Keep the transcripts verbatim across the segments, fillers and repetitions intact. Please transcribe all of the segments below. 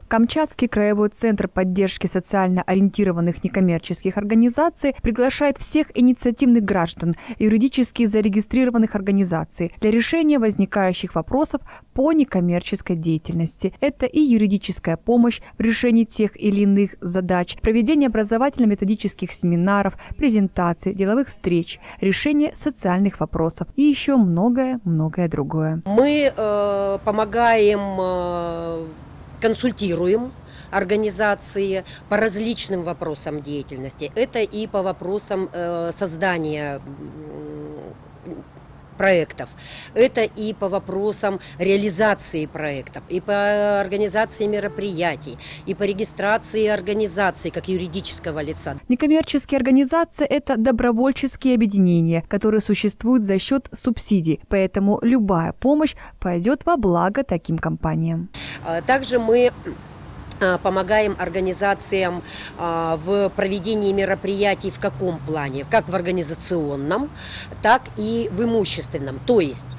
Камчатский краевой центр поддержки социально ориентированных некоммерческих организаций приглашает всех инициативных граждан, юридически зарегистрированных организаций для решения возникающих вопросов по некоммерческой деятельности. Это и юридическая помощь в решении тех или иных задач, проведение образовательно-методических семинаров, презентаций, деловых встреч, решение социальных вопросов и еще многое-многое другое. Мы э, помогаем, э, консультируем организации по различным вопросам деятельности. Это и по вопросам э, создания проектов, это и по вопросам реализации проектов, и по организации мероприятий, и по регистрации организаций как юридического лица. Некоммерческие организации – это добровольческие объединения, которые существуют за счет субсидий, поэтому любая помощь пойдет во благо таким компаниям. Также мы помогаем организациям в проведении мероприятий в каком плане? Как в организационном, так и в имущественном. То есть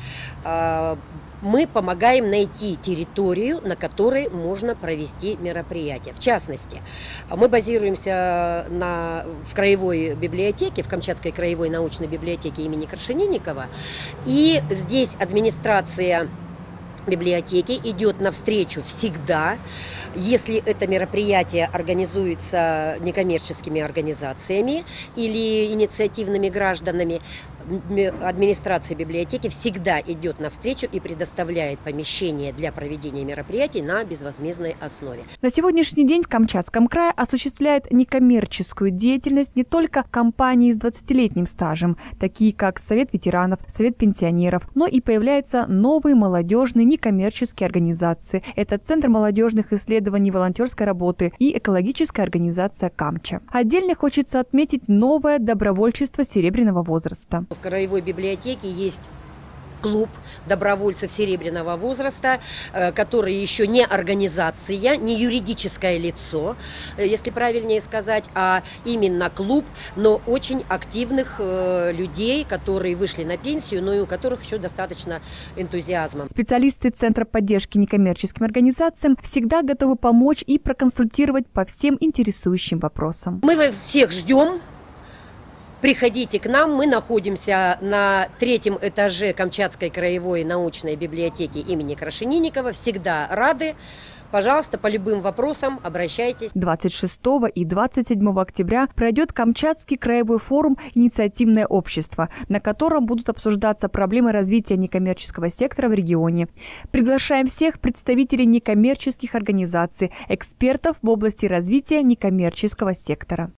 мы помогаем найти территорию, на которой можно провести мероприятие. В частности, мы базируемся на, в краевой библиотеке, в Камчатской краевой научной библиотеке имени Крашенинникова. И здесь администрация библиотеки идет навстречу всегда, если это мероприятие организуется некоммерческими организациями или инициативными гражданами. Администрация библиотеки всегда идет навстречу и предоставляет помещение для проведения мероприятий на безвозмездной основе. На сегодняшний день в Камчатском крае осуществляет некоммерческую деятельность не только компании с двадцатилетним стажем, такие как Совет ветеранов, Совет пенсионеров, но и появляются новые молодежные некоммерческие организации. Это Центр молодежных исследований волонтерской работы и экологическая организация «Камча». Отдельно хочется отметить новое добровольчество серебряного возраста. В краевой библиотеке есть клуб добровольцев серебряного возраста, который еще не организация, не юридическое лицо, если правильнее сказать, а именно клуб, но очень активных людей, которые вышли на пенсию, но и у которых еще достаточно энтузиазма. Специалисты Центра поддержки некоммерческим организациям всегда готовы помочь и проконсультировать по всем интересующим вопросам. Мы всех ждем. Приходите к нам, мы находимся на третьем этаже Камчатской краевой научной библиотеки имени Крашенинникова. Всегда рады. Пожалуйста, по любым вопросам обращайтесь. двадцать шестого и двадцать седьмого октября пройдет Камчатский краевой форум «Инициативное общество», на котором будут обсуждаться проблемы развития некоммерческого сектора в регионе. Приглашаем всех представителей некоммерческих организаций, экспертов в области развития некоммерческого сектора.